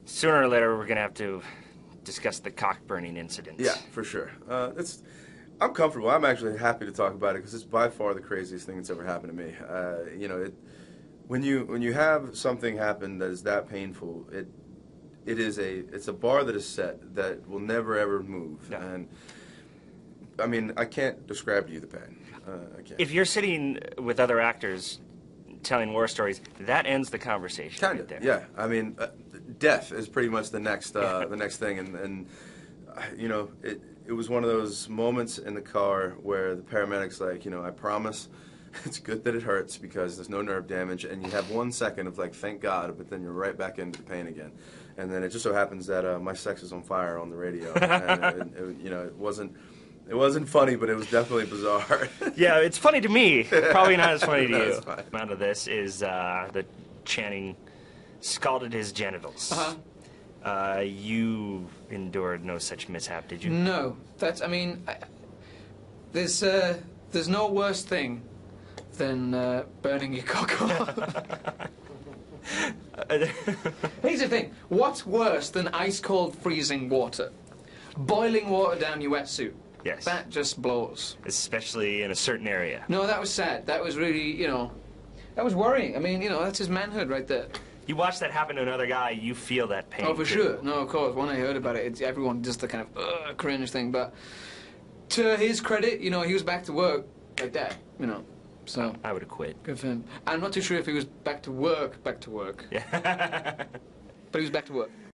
Sooner or later, we're gonna have to discuss the cock burning incident. Yeah, for sure. I'm comfortable. I'm actually happy to talk about it because it's by far the craziest thing that's ever happened to me. When you have something happen that is that painful, it's a bar that is set that will never ever move. No. And I mean, I can't describe to you the pain. I can't. If you're sitting with other actors telling war stories, that ends the conversation. Kind right of, there. yeah. I mean, death is pretty much the next thing, and it was one of those moments in the car where the paramedic's like, I promise, it's good that it hurts because there's no nerve damage, and you have 1 second of like, thank God, but then you're right back into the pain again, and then it just so happens that my sex is on fire on the radio, and it wasn't funny, but it was definitely bizarre. Yeah, it's funny to me. Probably not as funny to No, you. it's fine. Out of this is the Channing scalded his genitals. You endured no such mishap, did you? No, I mean, there's no worse thing than burning your cock off. Here's the thing: what's worse than ice cold freezing water? Boiling water down your wetsuit. Yes. That just blows. Especially in a certain area. No, that was sad. That was really, that was worrying. I mean, that's his manhood right there. You watch that happen to another guy, you feel that pain. Oh, for too. sure. No, of course. When I heard about it, everyone does the kind of cringe thing. But to his credit, he was back to work like that, So I would have quit. good for him. I'm not too sure if he was back to work. Yeah. But he was back to work.